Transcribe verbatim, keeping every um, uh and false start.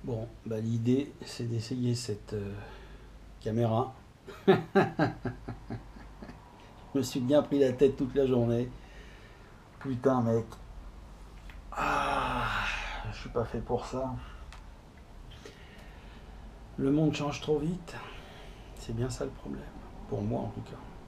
Bon, bah l'idée c'est d'essayer cette euh, caméra. Je me suis bien pris la tête toute la journée. Putain mec. Ah, je suis pas fait pour ça. Le monde change trop vite. C'est bien ça le problème. Pour moi en tout cas.